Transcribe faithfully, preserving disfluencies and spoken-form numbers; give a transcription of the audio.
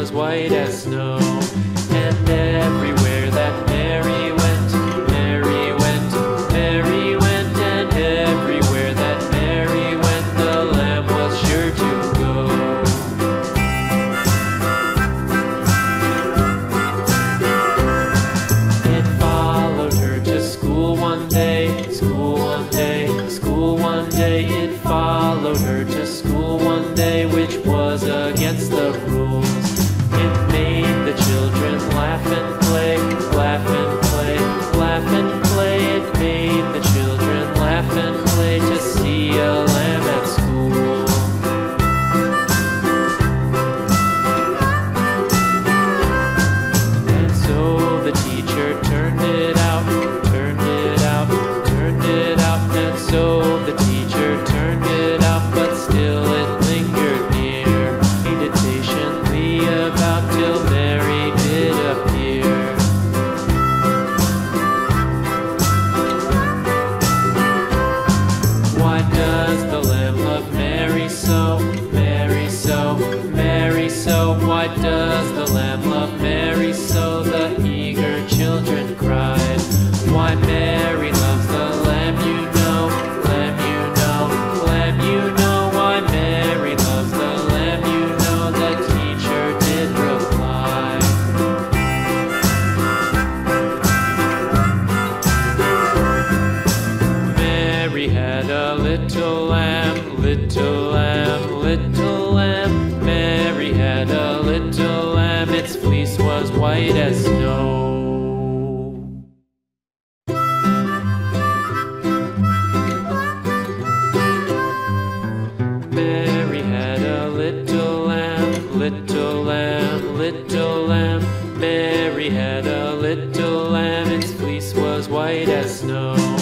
was white as snow. And everywhere that Mary went, Mary went, Mary went, and everywhere that Mary went, the lamb was sure to go. It followed her to school one day, school one day, school one day. It followed her to school one day, which was against the rules. It made the children laugh and play, laugh and play, laugh and play. It made the children laugh and play to see a lamb at school. And so the teacher turned it out, turned it out, turned it out. And so the teacher turned it out, but still it lingered near, made it patiently about till Mary did appear. Why does the lamb love Mary so, Mary so, Mary so? Why does the lamb love Mary so? The eager children cried. Why Mary loves the lamb, you know, lamb, you know, lamb, you know. Why Mary loves the lamb, you know, the teacher did reply. Mary had a little lamb, little lamb, little lamb. Mary had a little lamb, its fleece was white as snow. Mary had a little lamb, little lamb, little lamb. Mary had a little lamb, its fleece was white as snow.